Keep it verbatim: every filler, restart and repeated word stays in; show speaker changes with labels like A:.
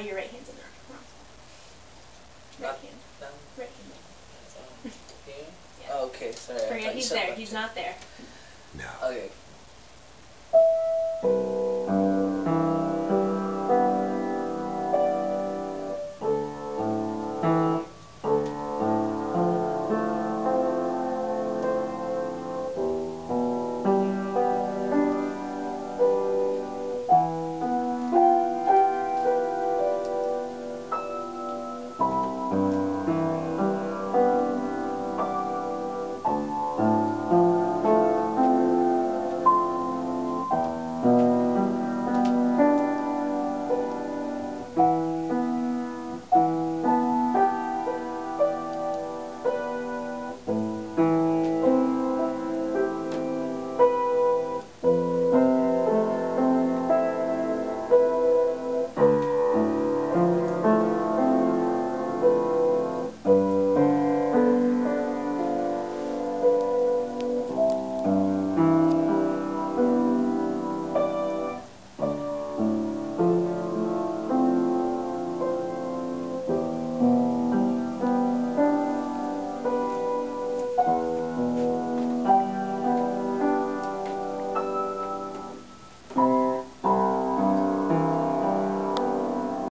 A: your right hand's in there. Right hand.
B: Down.
A: Right hand.
B: Here?
A: Yeah.
B: Oh, okay, sorry.
A: Forget he's there. He's not there.
C: No.
B: Okay.